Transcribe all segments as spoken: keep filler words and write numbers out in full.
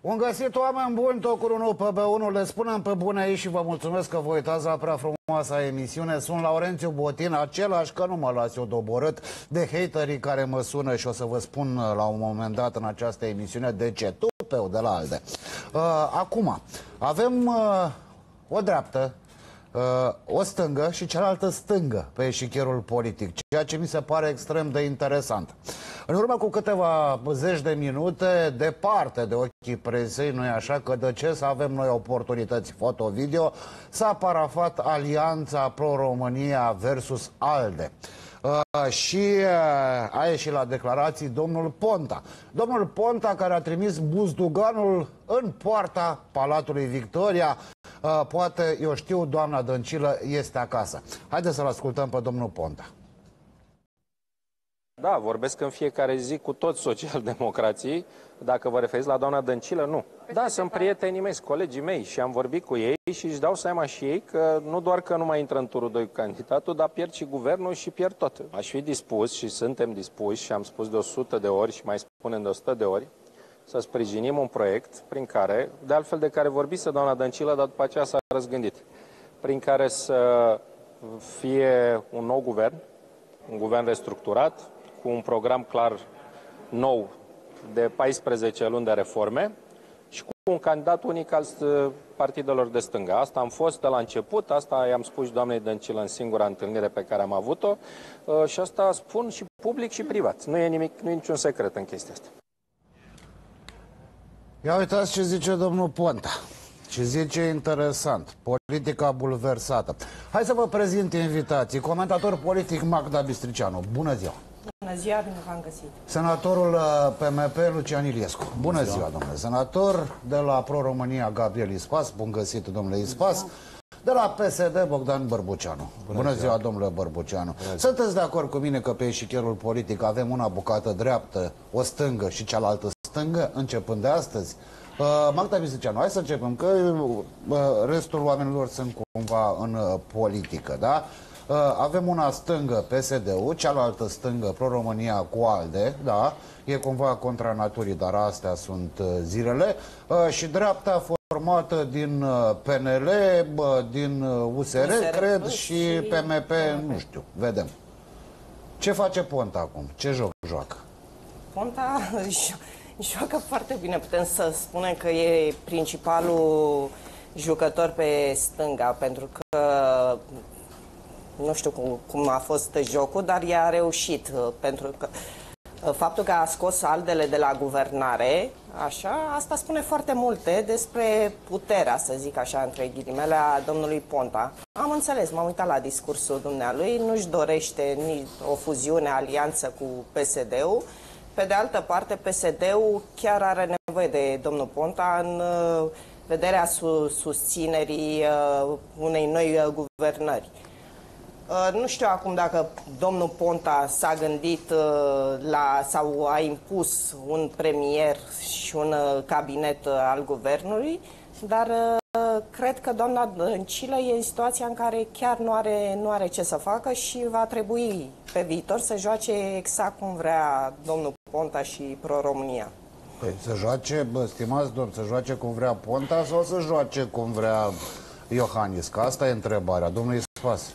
Un găsit, oameni buni, tocuri unu pe B unu, le spunem pe bune aici și vă mulțumesc că vă uitați la prea frumoasa emisiune. Sunt Laurențiu Botin, același, că nu mă las eu doborât de haterii care mă sună și o să vă spun la un moment dat în această emisiune de ce, tupeu de la ALDE. Uh, acum, avem uh, o dreaptă, uh, o stângă și cealaltă stângă pe eșichierul politic, ceea ce mi se pare extrem de interesant. În urmă cu câteva zeci de minute, departe de ochii presei, nu-i așa, că de ce să avem noi oportunități foto-video, s-a parafat alianța Pro-România versus ALDE. Uh, și uh, a ieșit la declarații domnul Ponta. Domnul Ponta, care a trimis buzduganul în poarta Palatului Victoria. Uh, poate, eu știu, doamna Dăncilă este acasă. Haideți să-l ascultăm pe domnul Ponta. Da, vorbesc în fiecare zi cu toți socialdemocrații. Dacă vă referiți la doamna Dăncilă, nu. Da, sunt prietenii mei, sunt colegii mei și am vorbit cu ei și își dau seama și ei că nu doar că nu mai intră în turul doi cu candidatul, dar pierd și guvernul și pierd tot. Aș fi dispus și suntem dispuși și am spus de o sută de ori și mai spunem de o sută de ori să sprijinim un proiect prin care, de altfel de care vorbise doamna Dăncilă, dar după aceea s-a răzgândit, prin care să fie un nou guvern, un guvern restructurat, cu un program clar nou de paisprezece luni de reforme și cu un candidat unic al partidelor de stânga. Asta am fost de la început, asta i-am spus doamnei Dăncilă în singura întâlnire pe care am avut-o și asta spun și public și privat. Nu e nimic, nu e niciun secret în chestia asta. Ia uitați ce zice domnul Ponta. Ce zice interesant. Politica bulversată. Hai să vă prezint invitații. Comentator politic Magda Bistricianu. Bună ziua! Bună ziua, bine v-am găsit. Senatorul P M P Lucian Iliescu. Bună ziua, ziua domnule senator. De la Pro-România Gabriel Ispas. Bun găsit, domnule Ispas. De la P S D Bogdan Bărbuceanu. Bună, Bună ziua, ziua, domnule Bărbuceanu. Bună Sunteți ziua. de acord cu mine că pe eșichierul politic avem una bucată dreaptă, o stângă și cealaltă stângă, începând de astăzi? Uh, Magda Bistricianu, hai să începem, că uh, restul oamenilor sunt cumva în uh, politică, da? Uh, avem una stângă P S D-ul, cealaltă stângă Pro-România cu ALDE, da? E cumva contra naturii, dar astea sunt uh, zilele. Uh, și dreapta formată din uh, P N L, uh, din uh, U S R, U S R cred, și, și P M P, nu știu, vedem. Ce face Ponta acum? Ce joc joacă? Ponta joacă foarte bine, putem să spunem că e principalul jucător pe stânga, pentru că nu știu cum, cum a fost jocul, dar i-a reușit, pentru că faptul că a scos ALDE-le de la guvernare, așa, asta spune foarte multe despre puterea, să zic așa, între ghilimele, a domnului Ponta. Am înțeles, m-am uitat la discursul dumnealui, nu-și dorește nici o fuziune, alianță cu P S D-ul. Pe de altă parte, P S D-ul chiar are nevoie de domnul Ponta în uh, vederea su susținerii uh, unei noi uh, guvernări. Uh, nu știu acum dacă domnul Ponta s-a gândit uh, la sau a impus un premier și un uh, cabinet uh, al guvernului, dar uh, cred că doamna Dăncilă e în situația în care chiar nu are, nu are ce să facă și va trebui pe viitor să joace exact cum vrea domnul Ponta și Pro-România. Păi să joace, bă, stimați domn, să joace cum vrea Ponta sau să joace cum vrea Iohannis? Că asta e întrebarea. Domnul Ispas.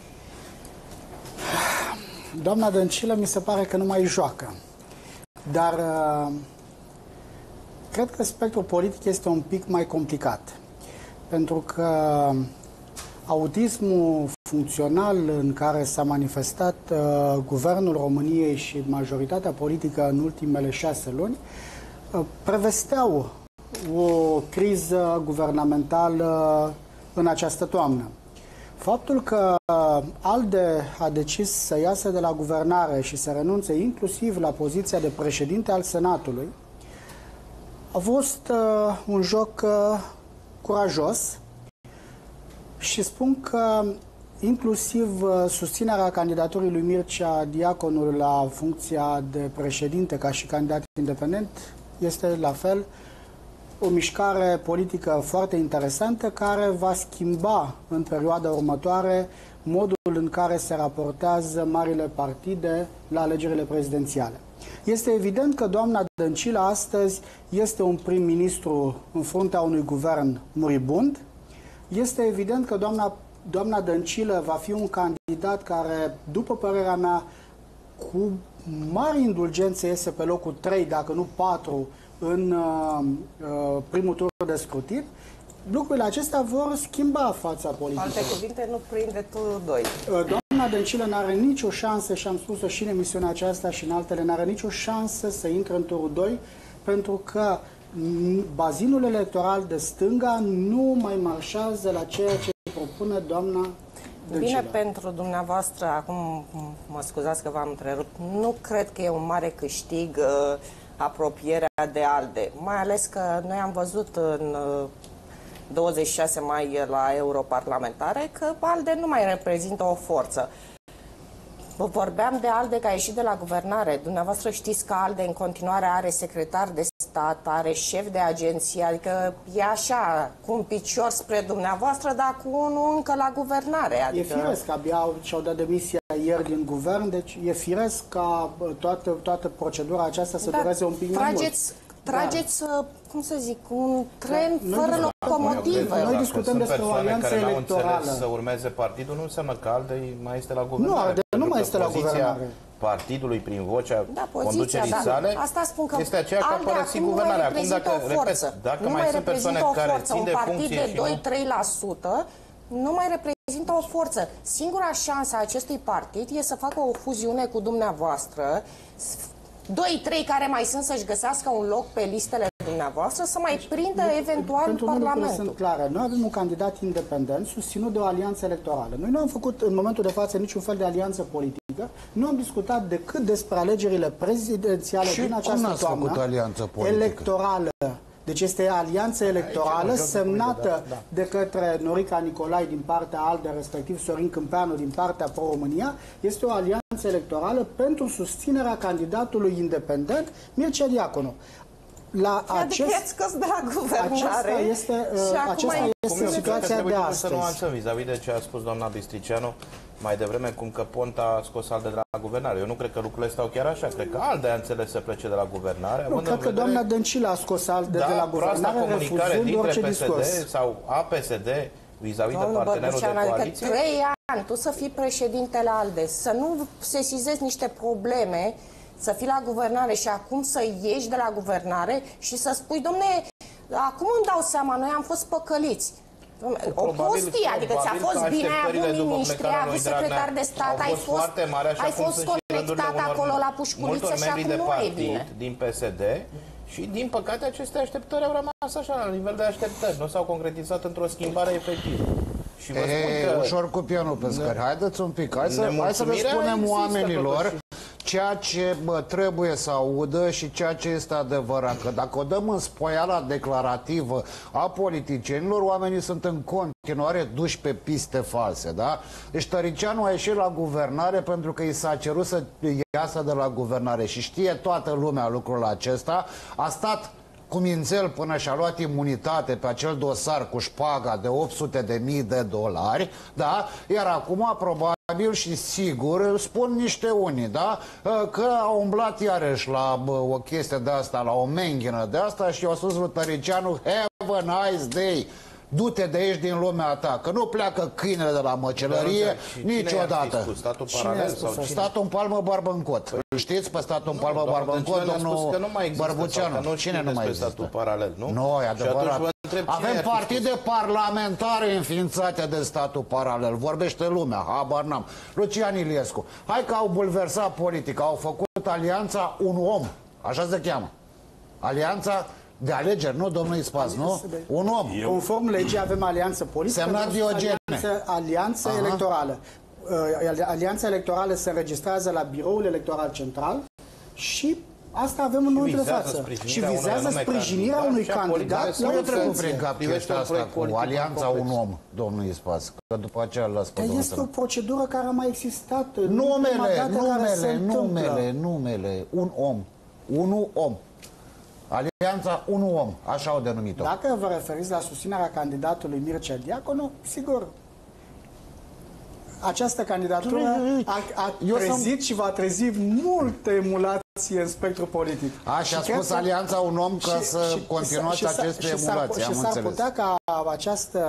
Doamna Dăncilă mi se pare că nu mai joacă. Dar uh, cred că spectrul politic este un pic mai complicat. Pentru că autismul funcțional în care s-a manifestat uh, Guvernul României și majoritatea politică în ultimele șase luni uh, prevesteau o criză guvernamentală în această toamnă. Faptul că ALDE a decis să iasă de la guvernare și să renunțe inclusiv la poziția de președinte al Senatului a fost uh, un joc uh, curajos și spun că inclusiv uh, susținerea candidaturii lui Mircea Diaconu la funcția de președinte ca și candidat independent este la fel o mișcare politică foarte interesantă care va schimba în perioada următoare modul în care se raportează marile partide la alegerile prezidențiale. Este evident că doamna Dăncilă astăzi este un prim-ministru în fruntea unui guvern muribund. Este evident că doamna, doamna Dăncilă va fi un candidat care, după părerea mea, cu mari indulgențe iese pe locul trei, dacă nu patru, în uh, uh, primul tur de scrutin. Lucrurile acestea vor schimba fața politică. Alte cuvinte, nu prinde turul doi. Doamna Dăncilă n-are nicio șansă, și am spus-o și în emisiunea aceasta și în altele, n-are nicio șansă să intre în turul doi, pentru că bazinul electoral de stânga nu mai marșează la ceea ce propune doamna Dăncilă. Bine pentru dumneavoastră, acum mă scuzați că v-am întrerupt, nu cred că e un mare câștig uh, apropierea de ALDE, mai ales că noi am văzut în uh, douăzeci și șase mai la europarlamentare că ALDE nu mai reprezintă o forță. Vorbeam de ALDE că a ieșit de la guvernare. Dumneavoastră știți că ALDE în continuare are secretar de stat, are șef de agenție, adică e așa, cu un picior spre dumneavoastră, dar cu unul încă la guvernare. Adică... E firesc, abia și-au dat demisia ieri din guvern, deci e firesc ca toată, toată procedura aceasta să da, dureze un pic mai mult. Trageți, da. cum să zic, un tren da, fără locomotivă. Noi discutăm despre o alianță electorală. Să urmeze partidul nu înseamnă că ALDE mai este la guvernare. Nu, ALDE nu mai este la guvernare. Partidului prin vocea da, conducerii da. sale Asta spun că este aceea că a părăsit guvernarea. Acum, dacă, repet, dacă nu mai, mai sunt persoane care țin de funcție un partid de doi trei la și sută nu mai reprezintă o forță. Singura șansă a acestui partid e să facă o fuziune cu dumneavoastră, doi trei care mai sunt să-și găsească un loc pe listele dumneavoastră, să mai prindă deci, eventual pentru Parlamentul. Sunt clare. Noi avem un candidat independent susținut de o alianță electorală. Noi nu am făcut în momentul de față niciun fel de alianță politică. Nu am discutat decât despre alegerile prezidențiale și din această toamnă electorală. Deci este alianță electorală semnată da, da. de către Norica Nicolai din partea ALDE, respectiv Sorin Câmpeanu din partea Pro-România. Este o alianță electorală pentru susținerea candidatului independent Mircea Diaconu. La acest, adică de la guvernare. Aceasta este, uh, aceasta este situația de astăzi. Să nuanțăm vis-a-vis de ce a spus doamna Bistricianu mai devreme, cum că Ponta a scos ALDE de la guvernare. Eu nu cred că lucrurile stau chiar așa. Cred că ALDE a înțeles să plece de la guvernare. Nu, cred că vedere... doamna Dăncilă a scos ALDE da, de la guvernare, refuzând orice P S D discurs. Sau a P S D vis-a-vis de partenerul de coaliție. Adică trei ani, tu să fii președintele ALDE, să nu sesizezi niște probleme, să fii la guvernare și acum să ieși de la guvernare și să spui, domne, acum îmi dau seama, noi am fost păcăliți. O prostie, adică ți-a fost bine, ai avut miniștri, ai avut secretar de stat, ai fost, ai fost conectat acolo la pușculiță și acum nu e bine. Din P S D și, din păcate, aceste așteptări au rămas așa, la nivel de așteptări. Nu s-au concretizat într-o schimbare efectivă. Și vă spun că... Ușor cu pianul pe scări. Haideți un pic, hai să, hai să le spunem oamenilor ceea ce bă, trebuie să audă și ceea ce este adevărat. Că dacă o dăm în spoiala declarativă a politicienilor, oamenii sunt în continuare duși pe piste false, da? Deci Tăricianu a ieșit la guvernare pentru că i s-a cerut să iasă de la guvernare și știe toată lumea lucrul acesta. A stat cu mințel până și-a luat imunitate pe acel dosar cu șpaga de opt sute de mii de dolari, da? Iar acum, probabil și sigur, spun niște unii, da? Că a umblat iarăși la bă, o chestie de asta, la o menghină de asta și i-a spus lui Tăricianu, have a nice day. Du-te de aici din lumea ta, că nu pleacă câinele de la măcelărie niciodată. Statul paralel sau cine? Statul în palmă, barbă în cot. Îl știți pe statul în palmă, barbă în cot, domnul Bărbuceanu? Cine nu mai există? Statul paralel, nu? Nu, e adevărat. Avem partide parlamentare înființate de statul paralel. Vorbește lumea, habar n-am. Lucian Iliescu. Hai că au bulversat politica, au făcut alianța Un Om. Așa se cheamă. Alianța de alegeri, nu, domnul Ispas, nu? Un om. Eu. Conform legii avem alianță politică, semnat Diogene. Alianță, alianță electorală. Alianța electorală se înregistrează la biroul electoral central și asta avem în momentul de față. Și vizează sprijinirea unui candidat la o trecut prin cap chestia asta cu alianța Un Om, domnul Ispas, că după aceea l-a spus. Este o procedură care a mai existat. Numele, numele, numele, numele, Un Om. Unu om. Alianța Unu Om, așa au denumit-o. Dacă vă referiți la susținerea candidatului Mircea Diaconu, sigur, această candidatură a, a trezit și va trezi multe emulații în spectrul politic. A, și a spus că, Alianța un om că și, să și, continuați și, aceste și emulații. Și s-ar putea ca această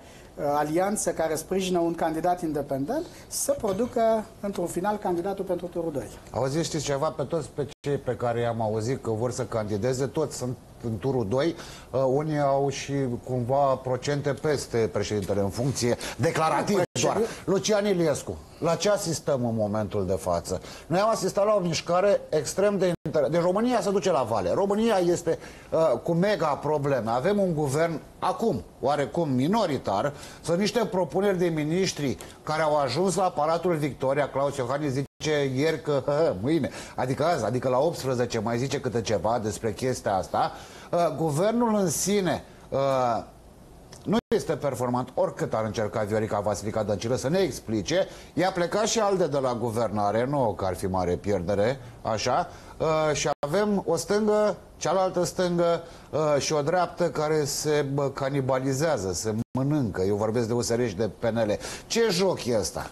alianță care sprijină un candidat independent să producă într-un final candidatul pentru turul doi. Auziți, știți ceva, pe toți pe cei pe care i-am auzit că vor să candideze, toți sunt în turul doi, uh, unii au și cumva procente peste președintele în funcție declarativ doar. Lucian Iliescu, la ce asistăm în momentul de față? Noi am asistat la o mișcare extrem de interesantă. Deci România se duce la vale. România este uh, cu mega probleme. Avem un guvern acum, oarecum minoritar. Sunt niște propuneri de miniștri care au ajuns la Palatul Victoria. Claus Iohannis zice ieri că uh, mâine, adică azi, adică la optsprezece mai zice câte ceva despre chestia asta. Uh, guvernul în sine uh, nu este performant, oricât ar încerca Viorica Vasilica Dăncilă să ne explice. I-a plecat și ALDE de la guvernare, nu că ar fi mare pierdere, așa, uh, și avem o stângă, cealaltă stângă uh, și o dreaptă care se bă, canibalizează, se mănâncă. Eu vorbesc de U S R și de P N L. Ce joc e ăsta?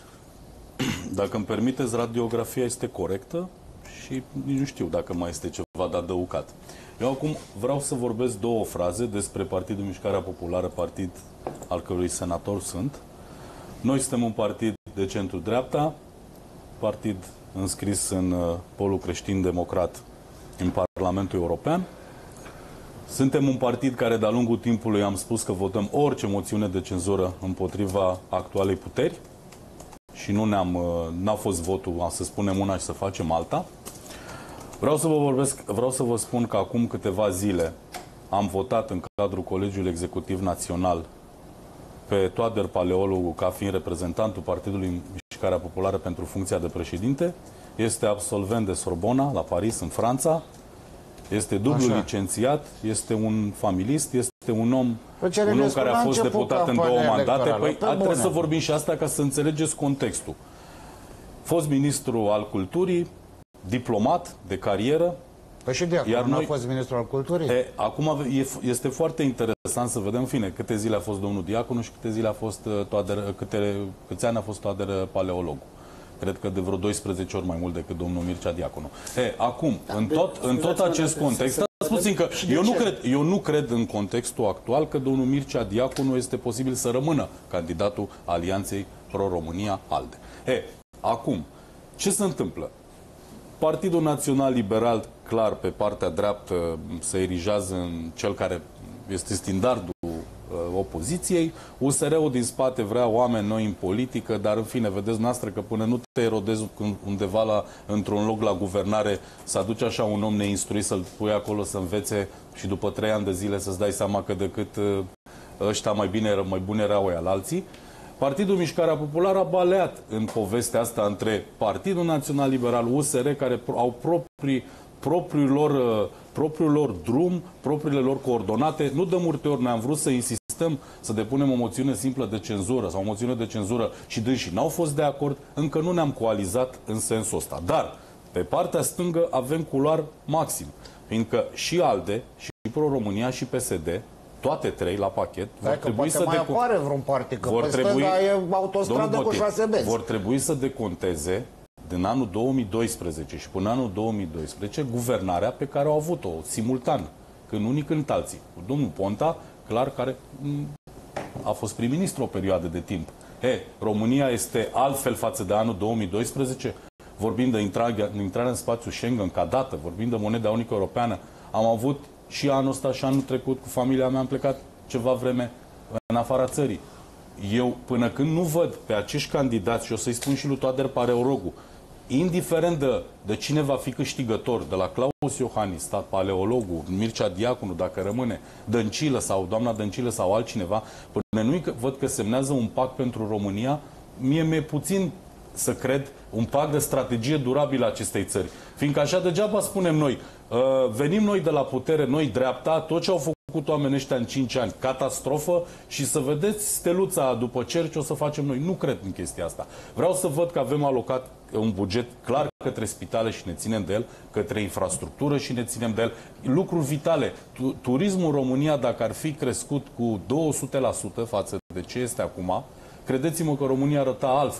Dacă îmi permiteți, radiografia este corectă și nici nu știu dacă mai este ceva de adăugat. Eu acum vreau să vorbesc două fraze despre Partidul Mișcarea Populară, partid al cărui senator sunt. Noi suntem un partid de centru-dreapta, partid înscris în polul creștin-democrat în Parlamentul European. Suntem un partid care de-a lungul timpului am spus că votăm orice moțiune de cenzură împotriva actualei puteri și nu ne-am, n-a fost votul să spunem una și să facem alta. Vreau să vă vorbesc, vreau să vă spun că acum câteva zile am votat în cadrul Colegiului Executiv Național pe Toader Paleologu ca fiind reprezentantul Partidului Mișcarea Populară pentru funcția de președinte. Este absolvent de Sorbona la Paris, în Franța. Este dublu Așa. licențiat, este un familist, este un om, un om care a fost deputat în două mandate. Păi trebuie să vorbim și asta ca să înțelegeți contextul. Fost ministru al culturii, diplomat de carieră. Păi și de acum nu a fost ministru al culturii? E, acum este foarte interesant să vedem, în fine, câte zile a fost domnul Diaconu și câte zile a fost Toader, câte, câți ani a fost Toader Paleologu. Cred că de vreo doisprezece ori mai mult decât domnul Mircea Diaconu. E, acum, da, în tot, în tot acest context, stați puțin că eu nu, cred, eu nu cred în contextul actual că domnul Mircea Diaconu este posibil să rămână candidatul Alianței Pro-România ALDE. E, acum, ce se întâmplă? Partidul Național Liberal, clar, pe partea dreaptă, se erigează în cel care este standardul uh, opoziției. U S R-ul din spate vrea oameni noi în politică, dar în fine, vedeți noastră că până nu te erodezi undeva la, într-un loc la guvernare, să aduci așa un om neinstruit, să-l pui acolo să învețe și după trei ani de zile să-ți dai seama că decât uh, ăștia mai bine, mai bune erau ăia la alții. Partidul Mișcarea Populară a baleat în povestea asta între Partidul Național Liberal, U S R, care au proprii, propriul, lor, propriul lor drum, propriile lor coordonate. Nu de multe ori noi am vrut să insistăm să depunem o moțiune simplă de cenzură sau o moțiune de cenzură și dânsii n-au fost de acord, încă nu ne-am coalizat în sensul ăsta. Dar pe partea stângă avem culoar maxim, fiindcă și ALDE, și Pro-România, și P S D, toate trei la pachet, vor Dacă trebui să mai apare vreun partid, că vor trebui, e autostradă cu șase benzi. Vor trebui să deconteze din anul două mii doisprezece și până anul două mii doisprezece guvernarea pe care au avut-o simultan, când unii când alții. Domnul Ponta, clar, care a fost prim-ministru o perioadă de timp. E, România este altfel față de anul două mii doisprezece, vorbim de intrarea, intrarea în spațiul Schengen ca dată, vorbim de moneda unică europeană. Am avut și anul ăsta și anul trecut cu familia mea, am plecat ceva vreme în afara țării. Eu, până când nu văd pe acești candidați, și o să-i spun și lui Toader Paleologu, indiferent de, de cine va fi câștigător, de la Claus Iohannis, Paleologu, Mircea Diaconu, dacă rămâne, Dăncilă sau doamna Dăncilă sau altcineva, până nu văd că semnează un pact pentru România, mie mi-e puțin să cred un pact de strategie durabilă a acestei țări. Fiindcă așa degeaba spunem noi, uh, venim noi de la putere, noi dreapta, tot ce au făcut oamenii ăștia în cinci ani, catastrofă, și să vedeți steluța după cer ce o să facem noi. Nu cred în chestia asta. Vreau să văd că avem alocat un buget clar către spitale și ne ținem de el, către infrastructură și ne ținem de el. Lucruri vitale. Turismul în România, dacă ar fi crescut cu două sute la sută față de ce este acum, credeți-mă că România arăta altfel.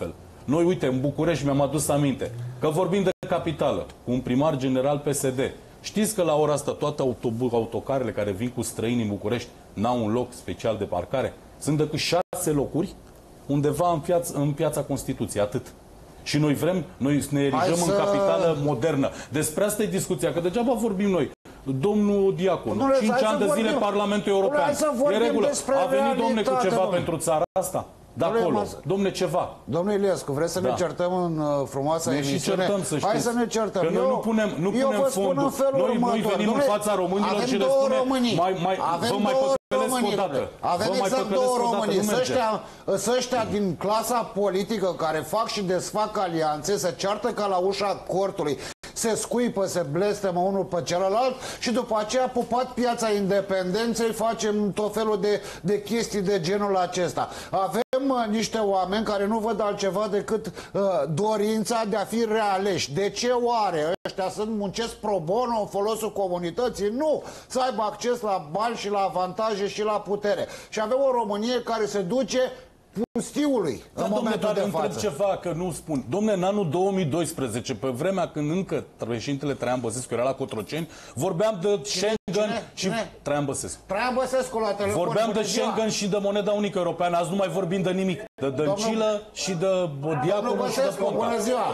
Noi, uite, în București mi-am adus aminte că vorbim de capitală, cu un primar general P S D. Știți că la ora asta toate autocarele care vin cu străini în București n-au un loc special de parcare? Sunt decât șase locuri undeva în, piaț în piața Constituției, atât. Și noi vrem, noi ne erijăm să... în capitală modernă. Despre asta e discuția, că degeaba vorbim noi. Domnul Diaconu, Domnule, cinci ani de zile Parlamentul European. Domnule, e regulă. A venit, domne, cu ceva domnule. pentru țara asta? De acolo. Domne, ceva. Domnule Iliescu, vreți să da. ne certăm în uh, frumoasa ne emisiune? Și certăm, să Hai să ne certăm. Că noi eu, nu punem, nu eu punem fondul. Noi, noi venim domnule, în fața românilor și le spunem, mai, mai, vă mai păcălesc o dată. Avem vă exact mai două Românii. Să ăștia mm. din clasa politică care fac și desfac alianțe, se ceartă ca la ușa cortului, se scuipă, se blestemă unul pe celălalt și după aceea, pupat piața independenței, facem tot felul de, de chestii de genul acesta. Avem uh, niște oameni care nu văd altceva decât uh, dorința de a fi realeși. De ce oare? Ăștia sunt, muncesc pro bono în folosul comunității? Nu! Să aibă acces la bani și la avantaje și la putere. Și avem o Românie care se duce pustiului da, în domne, momentul dar de întreb față. ceva, că nu spun. Domne, în anul două mii doisprezece, pe vremea când încă președintele Traian Băsescu era la Cotroceni, vorbeam de Schengen cine? și... Cine? Traian Băsescu. Traian Băsescu la telefon. Vorbeam de Schengen și de moneda unică europeană. Azi nu mai vorbim de nimic. De Dăncilă Domnul... și de Diaconu și de Ponta. Bună ziua!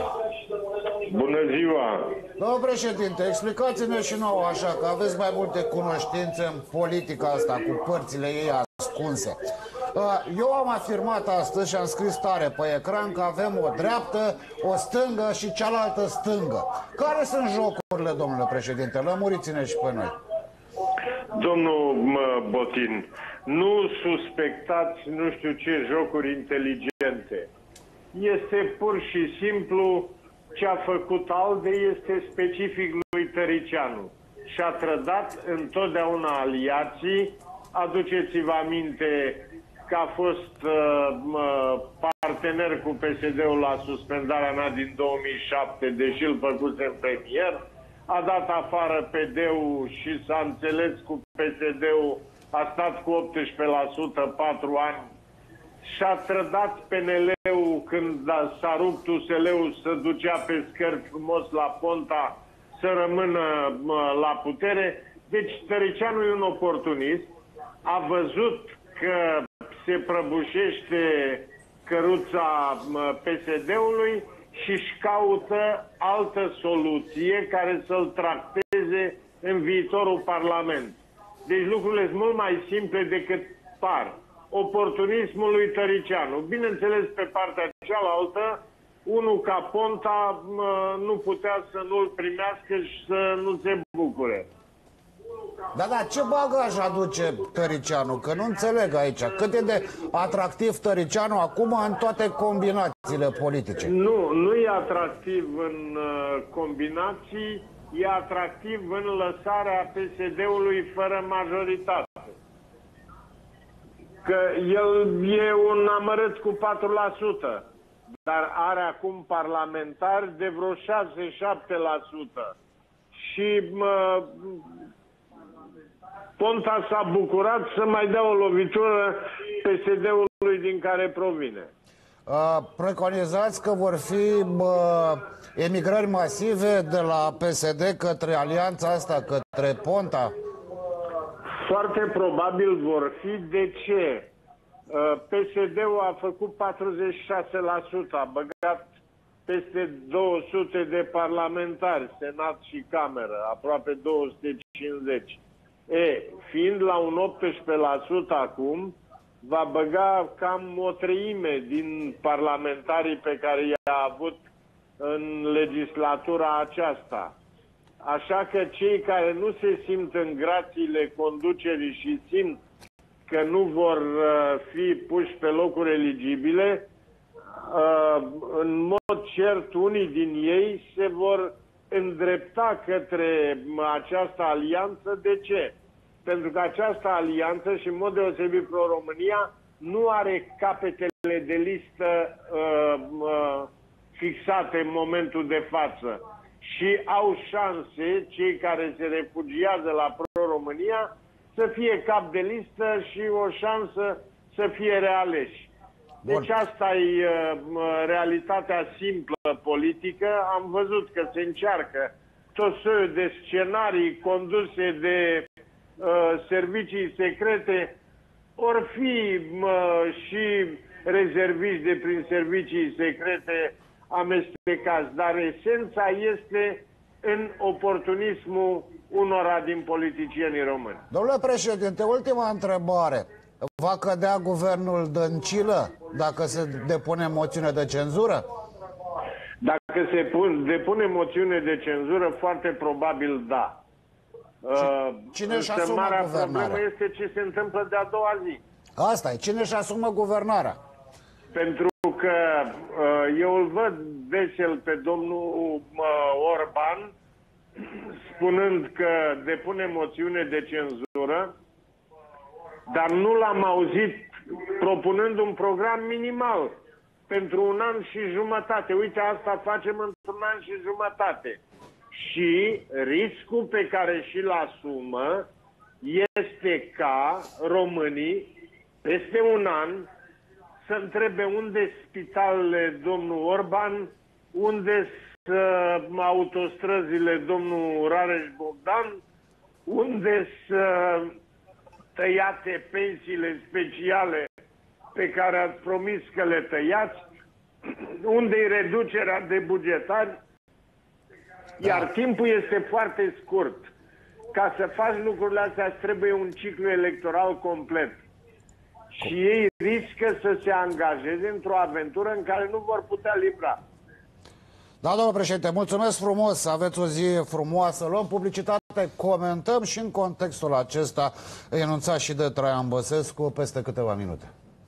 Bună ziua! Domnul președinte, explicați-ne și nouă așa, că aveți mai multe cunoștințe în politica asta, cu părțile ei ascunse. Eu am afirmat astăzi și am scris tare pe ecran că avem o dreaptă, o stângă și cealaltă stângă. Care sunt jocurile, domnule președinte? Lămuriți-ne și pe noi. Domnul Botin, nu suspectați nu știu ce jocuri inteligente. Este pur și simplu ce a făcut ALDE, este specific lui Tăricianu. Și-a trădat întotdeauna aliații. Aduceți-vă aminte că a fost uh, partener cu P S D-ul la suspendarea mea din două mii șapte, deși îl făcusem premier. A dat afară P D-ul și s-a înțeles cu P S D-ul, a stat cu optsprezece la sută patru ani. Și-a trădat P N L-ul când s-a rupt U S L-ul, să ducea pe scări frumos la Ponta să rămână uh, la putere. Deci Tăricianu e un oportunist. A văzut că se prăbușește căruța P S D-ului și își caută altă soluție care să-l tracteze în viitorul Parlament. Deci lucrurile sunt mult mai simple decât par. Oportunismul lui Tăricianu. Bineînțeles, pe partea cealaltă, unul ca Ponta nu putea să nu-l primească și să nu se bucure. Da, da, ce bagaj aduce Tăricianu? Că nu înțeleg aici. Cât e de atractiv Tăricianu acum în toate combinațiile politice? Nu, nu e atractiv în uh, combinații, e atractiv în lăsarea P S D-ului fără majoritate. Că el e un amărât cu patru la sută, dar are acum parlamentari de vreo șase șapte la sută. Și... Uh, Ponta s-a bucurat să mai dea o lovitură P S D-ului din care provine. Uh, preconizați că vor fi uh, emigrări masive de la P S D către alianța asta, către Ponta? Foarte probabil vor fi. De ce? Uh, P S D-ul a făcut patruzeci și șase la sută, a băgat peste două sute de parlamentari, Senat și Cameră, aproape două sute cincizeci. E, fiind la un optsprezece la sută acum, va băga cam o treime din parlamentarii pe care i-a avut în legislatura aceasta. Așa că cei care nu se simt în grațiile conducerii și simt că nu vor uh, fi puși pe locuri eligibile, uh, în mod cert unii din ei se vor îndrepta către această alianță. De ce? Pentru că această alianță, și în mod deosebit Pro-România, nu are capetele de listă uh, uh, fixate în momentul de față. Și au șanse, cei care se refugiază la Pro-România, să fie cap de listă și o șansă să fie realeși. Deci asta e uh, realitatea simplă politică. Am văzut că se încearcă tot soiul de scenarii conduse de uh, servicii secrete, or fi uh, și rezerviști de prin servicii secrete amestecați, dar esența este în oportunismul unora din politicienii români. Domnule președinte, ultima întrebare. Va cădea guvernul Dăncilă dacă se depune moțiune de cenzură? Dacă se pun, depune moțiune de cenzură, foarte probabil da. Cine își asumă marea guvernarea? problemă este ce se întâmplă de-a doua zi. Asta e. Cine își asumă guvernarea? Pentru că eu îl văd vesel pe domnul Orban spunând că depune moțiune de cenzură, dar nu l-am auzit propunând un program minimal pentru un an și jumătate. Uite, asta facem într-un an și jumătate. Și riscul pe care și-l asumă este ca românii, peste un an, să întrebe unde spitalele domnul Orban, unde sunt autostrăzile domnul Rareș Bogdan, unde sunt tăiate pensiile speciale pe care ați promis că le tăiați, unde e reducerea de bugetari, iar timpul este foarte scurt. Ca să faci lucrurile astea îți trebuie un ciclu electoral complet. Și ei riscă să se angajeze într-o aventură în care nu vor putea livra. Da, domnule președinte, mulțumesc frumos, aveți o zi frumoasă, luăm publicitate, comentăm și în contextul acesta enunțat și de Traian Băsescu peste câteva minute.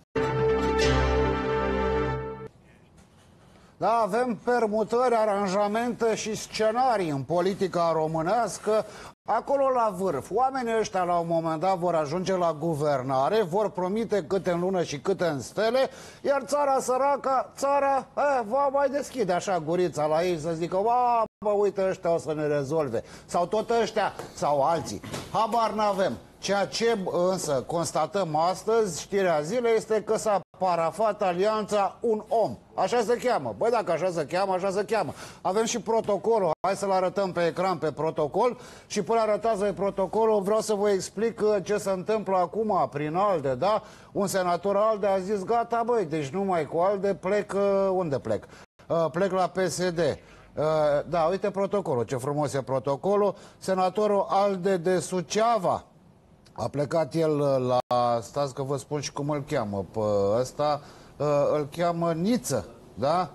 Da, avem permutări, aranjamente și scenarii în politica românească, acolo la vârf. Oamenii ăștia la un moment dat vor ajunge la guvernare, vor promite câte în lună și câte în stele, iar țara săracă, țara, eh, va mai deschide așa gurița la ei să zică, ba, bă, uite, ăștia o să ne rezolve. Sau tot ăștia, sau alții. Habar n-avem. Ceea ce însă constatăm astăzi, știrea zilei, este că s-a parafat alianța Un Om. Așa se cheamă. Băi, dacă așa se cheamă, așa se cheamă. Avem și protocolul. Hai să-l arătăm pe ecran pe protocol și până arătați voi protocolul, vreau să vă explic ce se întâmplă acum prin ALDE, da? Un senator ALDE a zis, gata, băi, deci numai cu ALDE plec, unde plec? Plec la P S D. Da, uite protocolul, ce frumos e protocolul. Senatorul ALDE de Suceava a plecat el la, stați că vă spun și cum îl cheamă pe ăsta, îl cheamă Niță, da?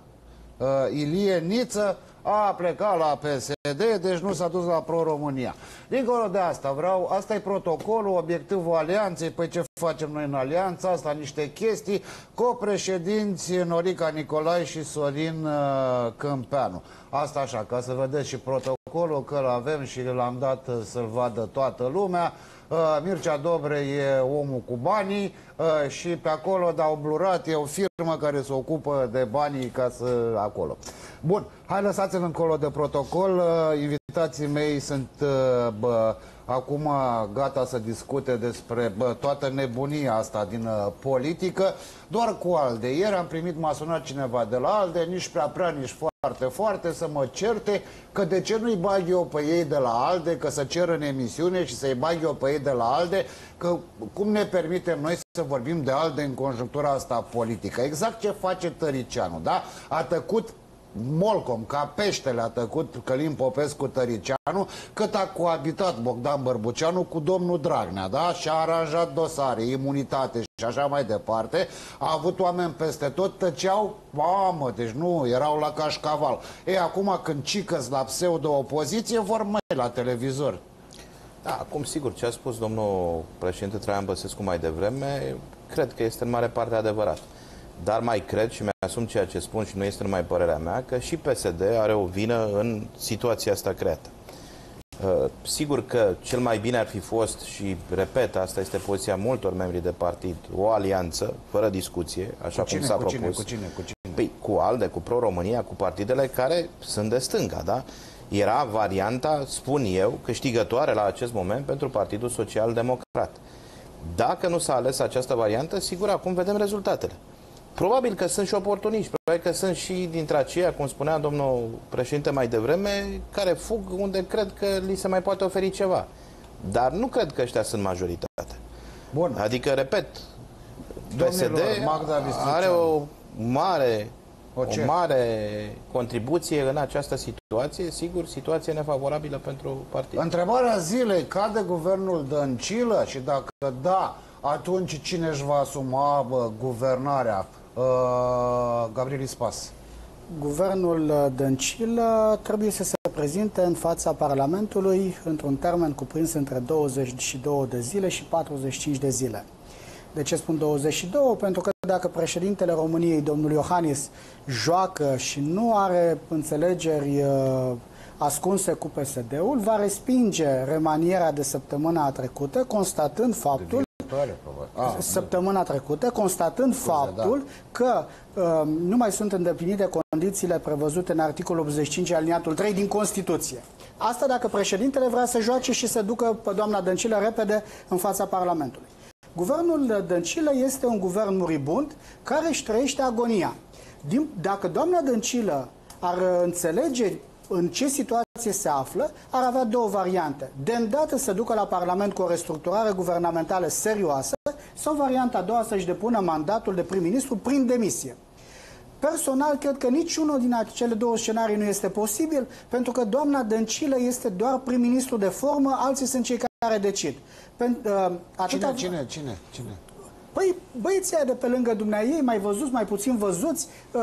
Ilie Niță a plecat la P S D, deci nu s-a dus la Pro-România. Dincolo de asta, vreau, asta e protocolul, obiectivul alianței, păi ce facem noi în alianța asta, niște chestii, copreședinți Norica Nicolae și Sorin uh, Câmpeanu. Asta așa, ca să vedeți și protocolul, că l-avem și l-am dat să-l vadă toată lumea. Uh, Mircea Dobre e omul cu banii uh, și pe acolo, dar au blurat, e o firmă care se ocupă de banii ca să acolo. Bun, hai lăsați-l încolo de protocol. Uh, invitații mei sunt uh, bă, acum gata să discute despre bă, toată nebunia asta din uh, politică, doar cu ALDE. Ieri am primit, m-a sunat cineva de la ALDE, nici prea prea, nici foarte, foarte, să mă certe că de ce nu-i bag eu pe ei de la ALDE, că să cer în emisiune și să-i bag eu pe ei de la ALDE, că cum ne permitem noi să vorbim de ALDE în conjunctura asta politică. Exact ce face Tăricianu, da? A tăcut Molcom, ca peștele a tăcut Călin Popescu Tăricianu, cât a coabitat Bogdan Bărbuceanu cu domnul Dragnea, da? Și-a aranjat dosare, imunitate și așa mai departe. A avut oameni peste tot, tăceau, mamă, deci nu, erau la cașcaval. Ei, acum când cicăs la pseudo-opoziție, vor mai la televizor. Da, acum sigur, ce a spus domnul președinte Traian Băsescu mai devreme, cred că este în mare parte adevărat. Dar mai cred și mi-asum ceea ce spun și nu este numai părerea mea, că și P S D are o vină în situația asta creată. Uh, sigur că cel mai bine ar fi fost, și repet, asta este poziția multor membri de partid, o alianță, fără discuție, așa cu cine, cum s-a cu propus. cine, cu cine, cu cine? Păi, cu ALDE, cu Pro-România, cu partidele care sunt de stânga, da? Era varianta, spun eu, câștigătoare la acest moment pentru Partidul Social Democrat. Dacă nu s-a ales această variantă, sigur, acum vedem rezultatele. Probabil că sunt și oportuniști, probabil că sunt și dintre aceia, cum spunea domnul președinte mai devreme, care fug unde cred că li se mai poate oferi ceva. Dar nu cred că ăștia sunt majoritate. Bun. Adică, repet, P S D are o mare, o, o mare contribuție în această situație, sigur, situație nefavorabilă pentru partid. Întrebarea zilei, cade guvernul Dăncilă? Și dacă da, atunci cine își va asuma bă, guvernarea? Uh, Gabriel Ispas. Guvernul Dăncilă trebuie să se prezinte în fața Parlamentului într-un termen cuprins între douăzeci și două de zile și patruzeci și cinci de zile. De ce spun douăzeci și două? Pentru că dacă președintele României, domnul Iohannis, joacă și nu are înțelegeri uh, ascunse cu P S D-ul, va respinge remanierea de săptămâna trecută, constatând faptul Ah, săptămâna trecută, constatând faptul da. că uh, nu mai sunt îndeplinite condițiile prevăzute în articolul optzeci și cinci aliniatul trei din Constituție. Asta dacă președintele vrea să joace și să ducă pe doamna Dăncilă repede în fața Parlamentului. Guvernul Dăncilă este un guvern muribund care își trăiește agonia. Din, dacă doamna Dăncilă ar înțelege în ce situație se află, ar avea două variante. De îndată să ducă la Parlament cu o restructurare guvernamentală serioasă sau varianta a doua să-și depună mandatul de prim-ministru prin demisie. Personal, cred că niciunul din acele două scenarii nu este posibil, pentru că doamna Dăncilă este doar prim-ministru de formă, alții sunt cei care decid. Pen, uh, atâta... Cine, cine, cine, cine? Păi, băieții de pe lângă dumneaei, mai văzuți, mai puțin văzuți,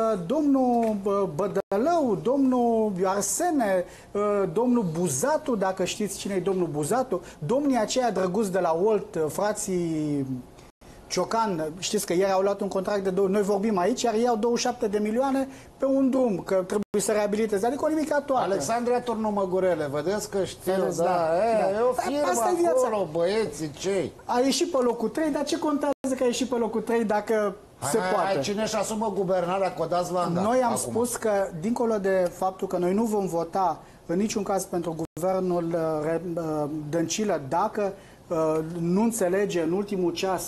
domnul Bădălău, domnul Arsene, domnul Buzatu, dacă știți cine e domnul Buzatu, domnii aceia drăguți de la Olt, frații Ciocan, știți că ieri au luat un contract de două, noi vorbim aici, iar ei au douăzeci și șapte de milioane pe un drum, că trebuie să reabiliteze, adică o nimica toată. Alexandria Turnumăgurele, vedeți că știu, Vedeți, da, da, e, da. e o firmă Asta e acolo, băieții, cei? A ieșit pe locul trei, dar ce contează că a ieșit pe locul trei dacă hai, se hai, poate? Hai, cine își asumă guvernarea, codați Landa? Noi am acum. spus că, dincolo de faptul că noi nu vom vota în niciun caz pentru guvernul uh, Dăncilă, dacă uh, nu înțelege în ultimul ceas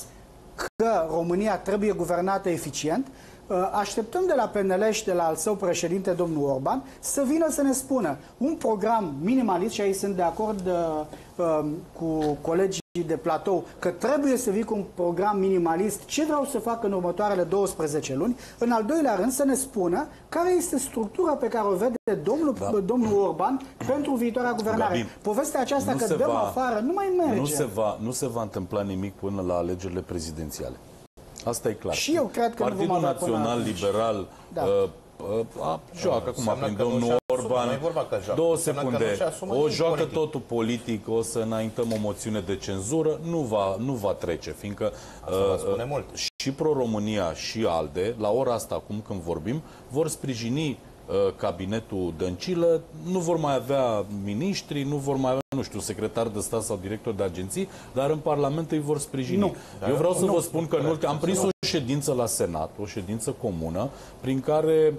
că România trebuie guvernată eficient, așteptăm de la P N L și de la al său președinte, domnul Orban, să vină să ne spună un program minimalist, și aici sunt de acord uh, cu colegii de platou, că trebuie să vii cu un program minimalist, ce vreau să fac în următoarele douăsprezece luni. În al doilea rând, să ne spună care este structura pe care o vede domnul, da. domnul Orban pentru viitoarea guvernare. Gabi, povestea aceasta că dăm va, afară nu mai merge. Nu se, va, nu se va întâmpla nimic până la alegerile prezidențiale. Asta e clar. Și eu cred că Partidul Național Liberal da. uh, uh, a, joacă acum prin domnul Orban. Două secunde. O joacă politic. Totul politic, o să înaintăm o moțiune de cenzură, nu va, nu va trece, fiindcă uh, mult. și Pro-România și ALDE, la ora asta, acum când vorbim, vor sprijini cabinetul Dăncilă, nu vor mai avea miniștri, nu vor mai avea, nu știu, secretar de stat sau director de agenții, dar în Parlament îi vor sprijini. Nu. Eu vreau să nu. vă spun că în ultim, am prins o ședință la Senat, o ședință comună, prin care,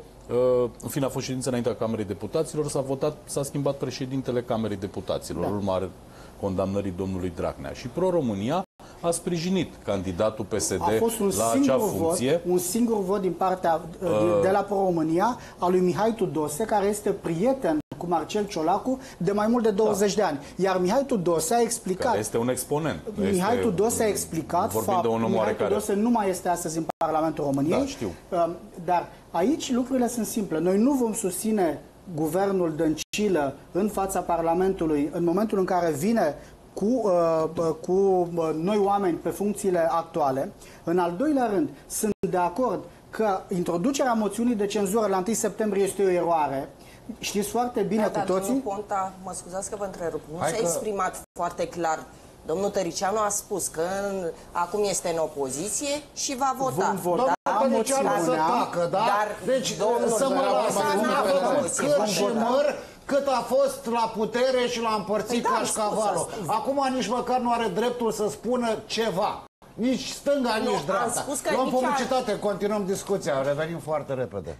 în fine, a fost ședință înaintea Camerei Deputaților, s-a votat, s-a schimbat președintele Camerei Deputaților, da. urmare condamnării domnului Dragnea. Și Pro-România a sprijinit candidatul P S D la acea funcție. Vot, un singur vot din partea uh, de la Pro-România al lui Mihai Tudose, care este prieten cu Marcel Ciolacu de mai mult de douăzeci da. de ani. Iar Mihai Tudose a explicat... Care este un exponent. Mihai este, Tudose a explicat faptul că Mihai Tudose nu mai este astăzi în Parlamentul României. Da, știu. Uh, dar aici lucrurile sunt simple. Noi nu vom susține guvernul Dăncilă în fața Parlamentului în momentul în care vine cu, uh, cu uh, noi oameni pe funcțiile actuale. În al doilea rând, sunt de acord că introducerea moțiunii de cenzură la întâi septembrie este o eroare. Știți foarte bine da, cu toții. Domnul Ponta, mă scuzați că vă întrerup, nu s-a că... exprimat foarte clar. Domnul Tăricianu a spus că în, acum este în opoziție și va vota. Vom vota Domnul Tăricianu să tacă, da? Dar deci domnul să mă lasă cât și măr cât a fost la putere și l-a împărțit păi, cașcavalul. Acum nici măcar nu are dreptul să spună ceva. Nici stânga, nu, nici dreapta. Luăm publicitate, ar... continuăm discuția, revenim foarte repede.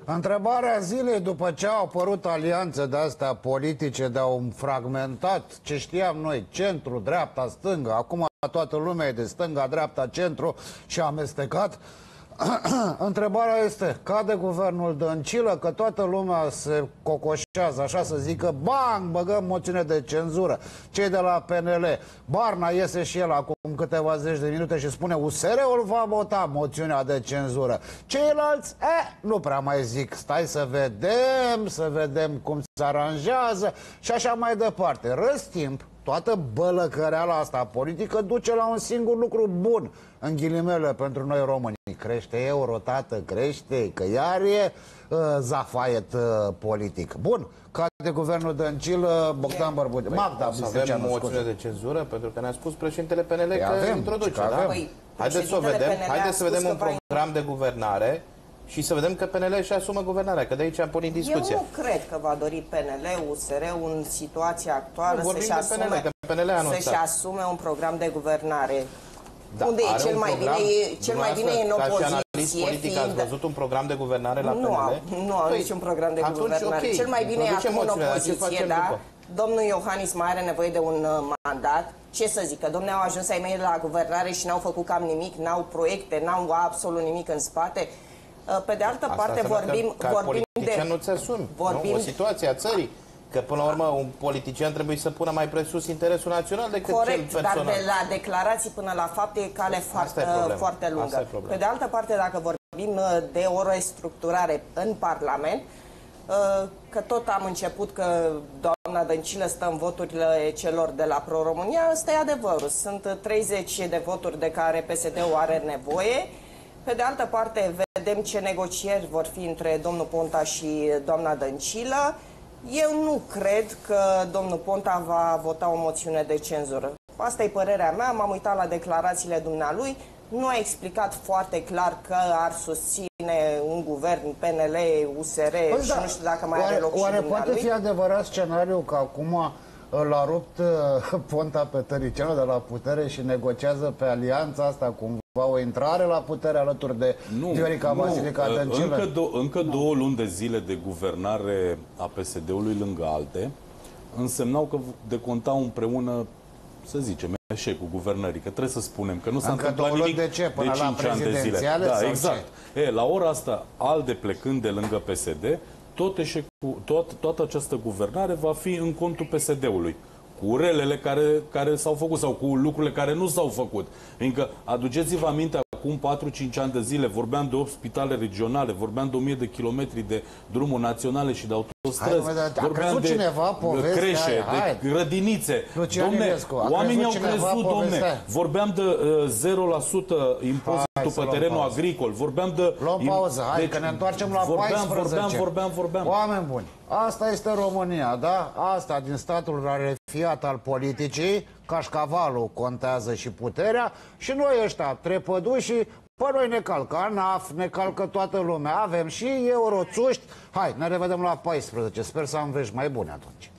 Întrebarea zilei, după ce au apărut alianțe de-astea politice, de-au fragmentat ce știam noi, centru, dreapta, stânga, acum toată lumea e de stânga, dreapta, centru și amestecat. Întrebarea este, cade guvernul Dăncilă, că toată lumea se cocoșează, așa să zică, bang, băgăm moțiune de cenzură. Cei de la P N L, Barna iese și el acum câteva zeci de minute și spune U S R-ul va vota moțiunea de cenzură. Ceilalți, eh, nu prea mai zic, stai să vedem, să vedem cum se aranjează și așa mai departe. Răstimp, toată bălăcăreala asta politică duce la un singur lucru bun, în ghilimele, pentru noi români. Crește euro, tată, crește, că iar e uh, zafaiet uh, politic. Bun, cade guvernul Dăncilă, Bogdan Bărbute. Păi, Magda, să avem moțiune de cenzură, pentru că ne-a spus președintele P N L păi că avem, introduce, că da? avem. Păi, Haideți să vedem, haideți să vedem un va... program de guvernare și să vedem că P N L își asumă guvernarea, că de aici am pornit discuția. Eu nu cred că va dori P N L, U S R în situația actuală să-și asume, să asume un program de guvernare. Da, unde e cel mai bine, e, cel mai bine e în opoziție. Politic, fiind... Ați văzut un program de guvernare la nu P N L? Am, nu am păi, niciun program de atunci, guvernare. Okay. Cel mai bine e acum în opoziție, da? După? Domnul Iohannis mai are nevoie de un uh, mandat. Ce să zic, că domnule, au ajuns ai mei la guvernare și n-au făcut cam nimic, n-au proiecte, n-au absolut nimic în spate. Uh, pe de altă Asta parte vorbim, că, vorbim de... nu-ți asumi, vorbim... nu? O situație a țării. Că până la urmă un politician trebuie să pună mai presus interesul național decât corect, cel personal. Dar de la declarații până la fapte e cale foarte, foarte lungă. Pe de altă parte, dacă vorbim de o restructurare în Parlament, că tot am început că doamna Dăncilă stă în voturile celor de la Pro-România, ăsta e adevărul. Sunt treizeci de voturi de care P S D-ul are nevoie. Pe de altă parte, vedem ce negocieri vor fi între domnul Ponta și doamna Dăncilă. Eu nu cred că domnul Ponta va vota o moțiune de cenzură. Asta e părerea mea, m-am uitat la declarațiile dumnealui, nu a explicat foarte clar că ar susține un guvern P N L, U S R păi și da, nu știu dacă mai oare, are loc oare și dumnealui. Oare poate fi adevărat scenariu că acum l-a rupt Ponta pe Tăricianu de la putere și negociază pe alianța asta cumva o intrare la putere alături de Viorica Vasilica Dăncilă? Încă, do încă două luni de zile de guvernare a P S D-ului lângă alte însemnau că decontau împreună, să zicem, eșecul guvernării, că trebuie să spunem că nu s-a întâmplat nimic de ce? Până de cinci ani de zile. Da, exact. E, la ora asta, ALDE plecând de lângă P S D, tot eșecul, tot, toată această guvernare va fi în contul P S D-ului. Cu relele care, care s-au făcut sau cu lucrurile care nu s-au făcut. Fiindcă, aduceți-vă aminte, acum patru cinci ani de zile vorbeam de opt spitale regionale, vorbeam de o mie de kilometri de drumuri naționale și de autostrăzi, hai, vorbeam de cineva creșe, aia, de grădinițe. Domne, oamenii au crezut, domne. Vorbeam de uh, zero la sută impozitul pe terenul pauză. agricol, vorbeam de... Luăm pauză, hai, că ne întoarcem la vorbeam, paisprezece. Vorbeam, vorbeam, vorbeam. Oameni buni, asta este România, da? Asta din statul rarefiat al politicii, cașcavalul contează și puterea și noi ăștia, trepădușii, pe noi ne calcă ANAF, ne calcă toată lumea, avem și euroțuști. Hai, ne revedem la paisprezece, sper să am vești mai bune atunci.